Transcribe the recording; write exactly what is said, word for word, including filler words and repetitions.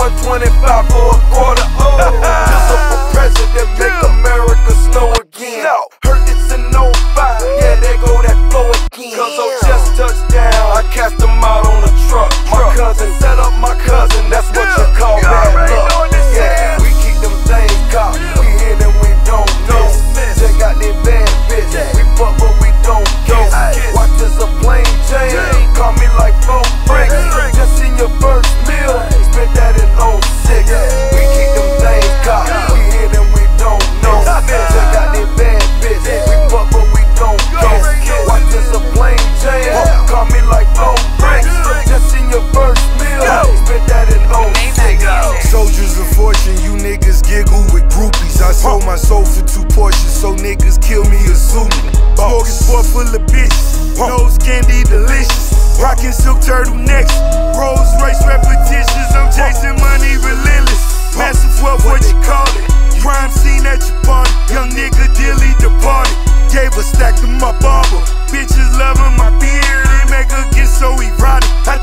one twenty-five for a quarter. Oh, just for president, make America snow again. Heard it's in oh five, yeah, there go that flow again. Cause I just touched down, I cast them out on a truck. My cousin set up my cousin, that's what you call bad luck. Yeah, we keep them things cocked, we hit and we don't miss. Check out that bad bitch, we fuck but we don't kiss. Watch this a plain Jane, call me like four bricks. Just in your first meal, spent that in oh six. We keep them things cocked, we hit and we don't know. Check out that bad bitch, we fuck but we don't kiss. Watch this a plain Jane, call me like four bricks. Just in your first meal, spent that in oh six. Soldiers of fortune, you niggas giggle with groupies. I sold my soul for two portions, so niggas kill me a Zulu. Smoking sport full of bitches, nose candy delicious. Rockin' silk turtlenecks, Rolls Royce repetitions. I'm chasing money relentless. Massive wealth, what you call it? Crime scene at your party. Young nigga dilly departed. Gave a stack to my barber. Bitches loving my beard, it make her get so erotic. I